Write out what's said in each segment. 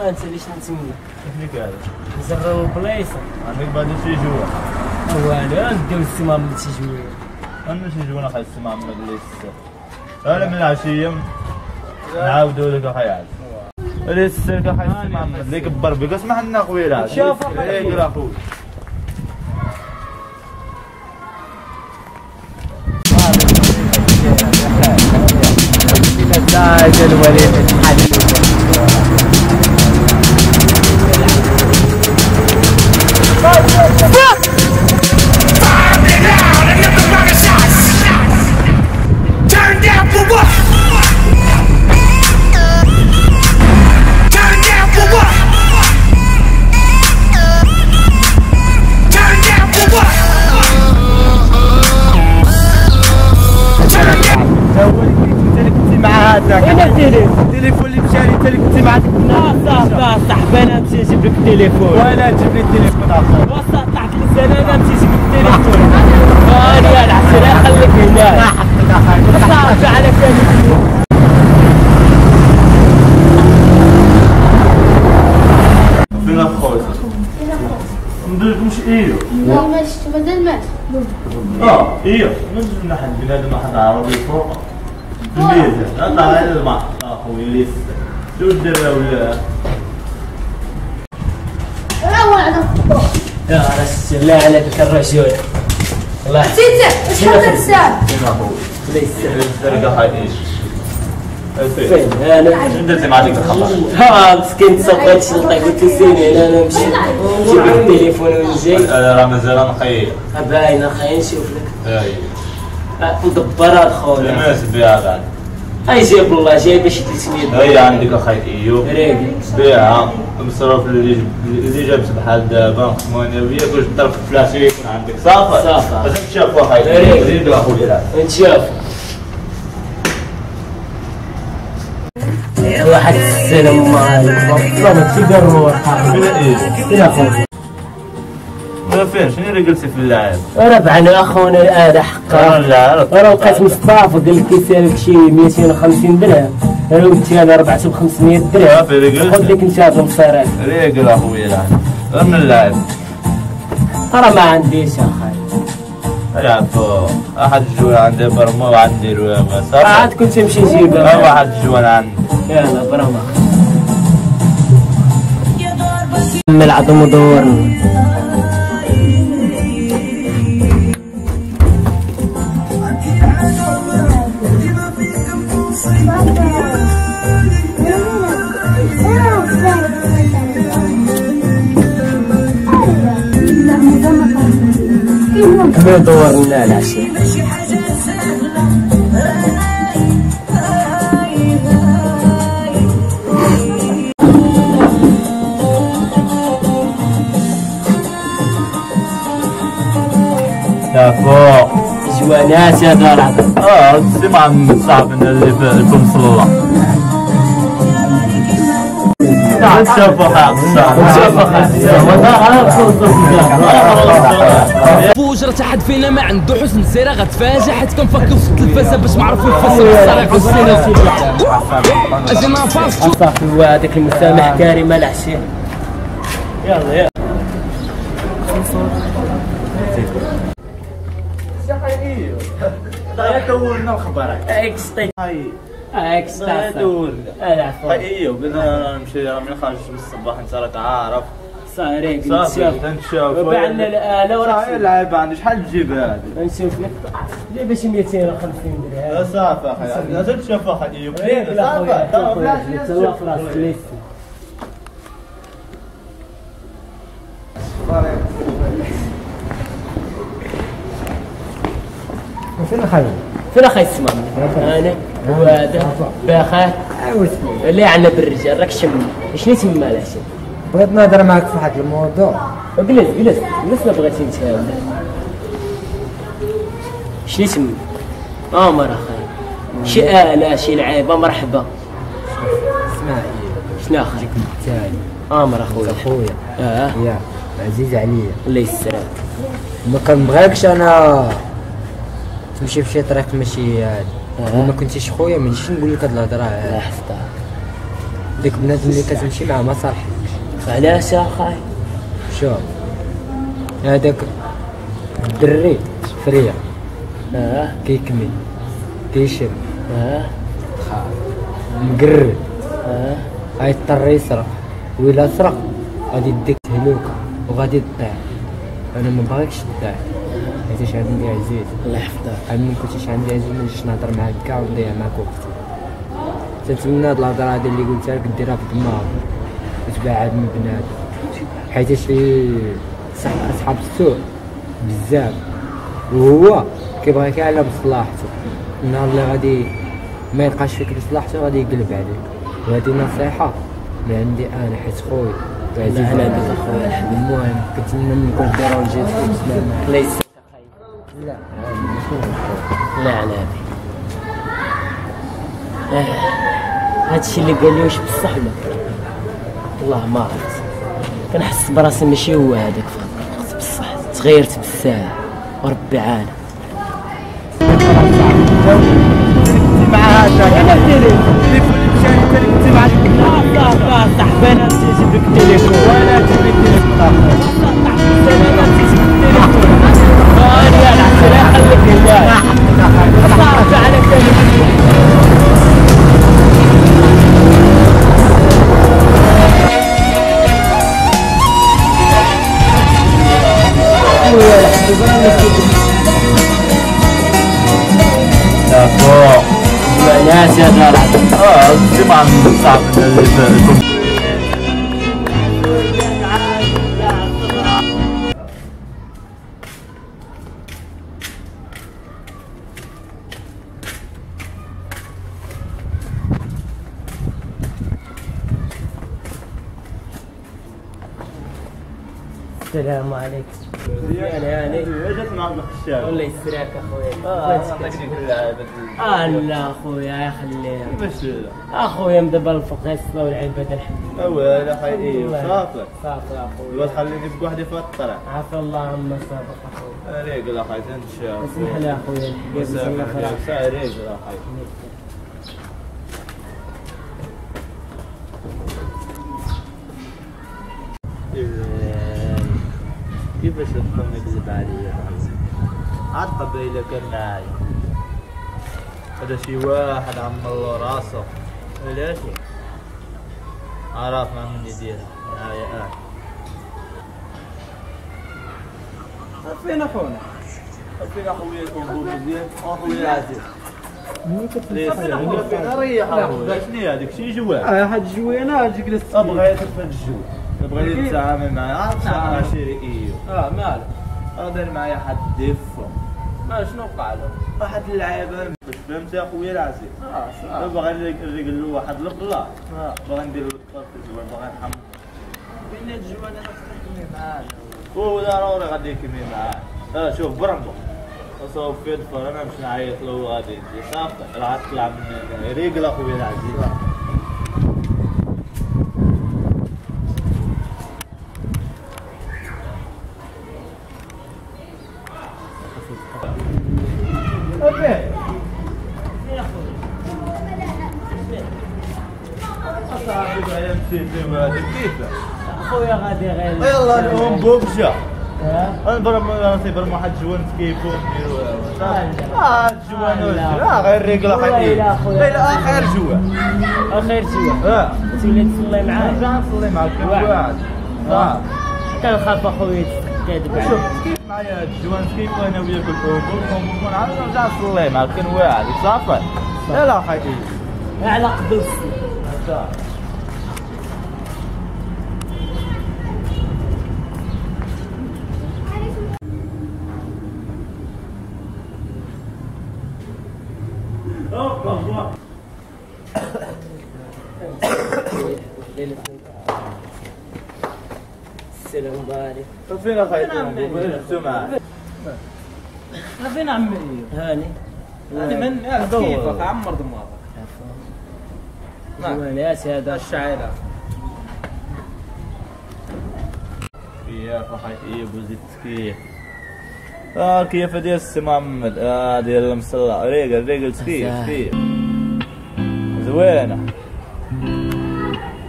انت علاش نتسمى كيفاش هذا نزررو البلايصه عندك بعد شي جوا والو نديو السمام من شي جويه انا شي جوا خاص مع مجلس انا من العشيه نعاودوا لك اخي عاد ليس السلكه خاص مع اللي كبر بك اسمح لنا خويا شوف ايه راه خويا زايد الوليد الحديد التليفون اللي مشى لي انت اللي كنتي مع ديك صاحبي انا نمشي نجيب لك التليفون ولا تجيب لي التليفون اخر وصلت طلعت للزنانه انا نمشي نجيب لك التليفون انا العسير خليك هنا صافي على كلمه فين خويا نديركمش ايوه لا ماشي تبدل الماء ايوه نجم نحن بنادم واحد عربي فوق الميزان اطلع على الماء اخويا ليس شو دير ولا يا رجل لا على ذاك الرجل والله تيتا اش هذا الساعه فين اخويا ليس السرقه هاي ايش فين انا شنو درتي مع ديك الخبر ها مسكين تصدقت شلطه قلت له سيري انا نمشي نجيب لك التليفون ونجي راه مازال نخيل باين اخي نشوف لك اي مدبره الخويا الناس بها بعد اي جايب الله جايبه شي 300 هي عندك اخي ايوب راقي بيعها المصروف اللي جاب بحال دابا نقسموها انا وياك واش تضرب في الفلاشي يكون عندك صافي صافي بس نشوفوا اخي زيدوا اخويا نشوف واحد السلام عليكم ما تقدروا فين اخويا فين شنو اللي قلتي في اللاعب؟ ربعنا اخونا هذا حقا راه لقيت مصطفى قال لك كيسالك شي 250 درهم انا قلت انا ربعته ب 500 درهم خذ لك انت هذا المصاريف ريقل اخويا الان من اللاعب راه ما عنديش اخي يعرفوا احد الجوال عندي برما وعندي الوامه صافي عاد كنت نمشي نجيبها واحد الجوال عندي يلا برما من العظم ودورني ما دورنا العشاء يا فوق جوانات يا دار العظم تسمع من صاحبنا اللي في المصلى فوجرة حد فينا ما عنده حسن سيرة غتفاجئ حيت كنفكر في التلفازة باش ما عرفوا يفسروا الصراحة والسيرة اجي ما فاصل صافي هو هذاك المسامح كريم العشاء يلا يلا دورنا الخبر اكسطي اكسطي العفو ايوه قلنا نمشي من خارج الصباح انت راك عارف صايرين صافي نشوف وبعنا الاله وراه اللعيبه عندي شحال تجيب هذه نشوف لك جيب شي 250 درهم صافي اخي لازم تشوف اخي ايوب صافي تهلا في راسك ليس فين الخير؟ فين اخي السمام انا وهذا باخاه اللي عندنا بالرجال راك شم شنو تما العشاء بغيت نهضر معاك في واحد الموضوع. جلس ما بغيتي نتهاوى شنو تما امر اخي شي آلة شي لعيبه مرحبا اسمع شنو اخي التالي امر خويا يا عزيز عليا الله يسرك ما كنبغيكش انا تمشي في شي طريق ماشي هاد ما كنتيش خويا ما نجيش نقول لك هاد الهضره لا حفظها ديك البنات اللي كتمشي مع ما صالحكش. علاش اخاي؟ شوف هذاك الدري فريق كيكمل كيشرب مقرب غيضطر يسرق، وإلا سرق غادي يديك تهلوكة وغادي تطيح. انا ما بغيتش تطيح حيتاش عندي عزيز. الله يحفظك. ملي كنتيش عندي عزيز ما نجيش نهضر معاك كاع ونضيع معاك وقتي. تنتمنى هاد الهضره هادي اللي قلتها لك ديرها في دماغك وتبعد من بنادم، حيتاش اصحاب السوء بزاف وهو كيبغيك على مصلحته. النهار اللي غادي ما يلقاش فيك مصلحته غادي يقلب عليك. وهذه نصيحه من عندي انا حيت خويا عزيز على بك اخويا الحبيب. المهم كنتمنى منكم ديروا الجهد في الاسلام. الله يسلمك اخاي. لا لا على هادي هادشي اللي قال لي واش بصح ولا والله ما عرفت. كنحس براسي ماشي هو هذاك فقط بصح تغيرت بزاف وربي عالم. مع هذا انا ديري كنت مع صاحبي انا نجيب لك التليفون وانا جبت التليفون انا نجيب التليفون انا العسل خليك هناك صارت على التليفون. يا فوق ناس يا دار الجمعة من صعب اللي فاتوا. السلام عليكم. يعني ايش اسمع الخشاب؟ والله يسرك اخويا. لا اخويا يخليك. باش اخويا مدبر الفقه الصلاه والعباده الحمد لله. لا خير صافي صافي اخويا. الواد خليني بوحدي في الطريق. عفا الله عما سابق اخويا. ريق لا خير تنشا. اسمح لي اخويا جزاك الله خير. ريق لا خير. كيفاش تفهم يكذب عليا؟ عاد قبيله كان معايا هذا شي واحد عمر راسه علاش؟ عرف ما من يديرها معايا فين اخونا؟ فين اخويا الكونغو مزيان؟ اخويا عزيز ملي ريح اخويا شنو هذيك شي جوان؟ هاد الجوينه جلست ابغى يدخل في الجو بغيت نتعامل معاه عشيري ايوه مالك؟ هذا معايا حد ديفو شنو وقع له؟ واحد اللعابه باش فهمت يا خويا العزيز باغي نقول له واحد البلاص باغي ندير له الطرف في الجوان باغي نحمر بين الجوان انا تكمل معاه هو ضروري غادي يكمل معاه شوف برمبو وصوب في الفر انا مش نعيط له غادي صافي راه طلع من ريقل اخويا العزيز اخويا غادي غير يلا نقوم بوبجا نبرم واحد جوان كيفو الجوان غير ريقله لا خير جوان خير جوان تولي تصلي معاه نرجع نصلي معاك واحد كنخاف اخويا تكذب شوف كيف معايا الجوان كيف انا وياك الكونغو عاد نرجع نصلي معاك كان واحد صافي لا خير على قد الصلاة السلام عليكم. فين اخي؟ فين عمي؟ هاني من كيفك عمر دماغك؟ زوين يا سيادة الشعيرة كيف اخي بوزيت كيف كيف ديال السي محمد ديال المصلى ريقل كيف زوينه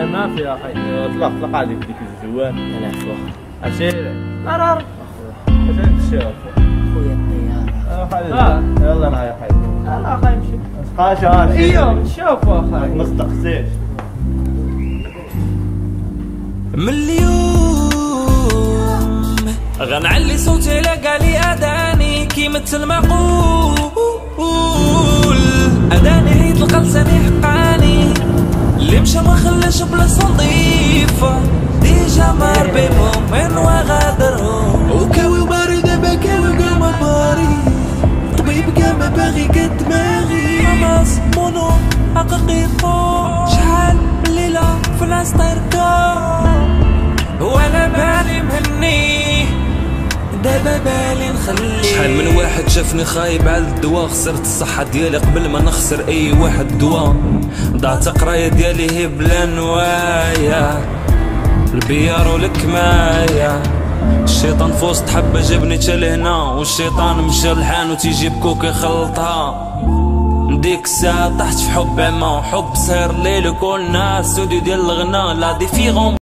اخي ما في اخي. طلق عليك ديك الجوان. انا اخويا عشيرة. قرار. اش نشوف؟ خويا الطياره. يلا انا يا حي. لا اخي امشي. قاشا ايوه شوفوا اخي. مستقسيش. من اليوم غنعلي صوتي لقالي اذاني كي مثل ما اقول اذاني عيد القلساني حقاني اللي مشى ما خلاش بلاصه نظيفه ديجا مار بيهم من وغادرهم وكاوي باردة بكاوي قلب باري طبيب قام باغي قد دماغي خلاص مونو حقيقة شحال من ليلة في الناس طيركا وانا بالي مهني دابا بالي نخلي شحال من واحد شافني خايب على الدواء خسرت الصحة ديالي قبل ما نخسر اي واحد دواء ضاعت قراية ديالي هي بلا نوايا البيار والكماية الشيطان في وسط حبة جابني تا لهنا والشيطان مشى لحان وتيجي بكوك يخلطها ديك الساعة طحت في حب عما حب سهر الليل وكل ناس استوديو ديال الغنا لا ديفيرون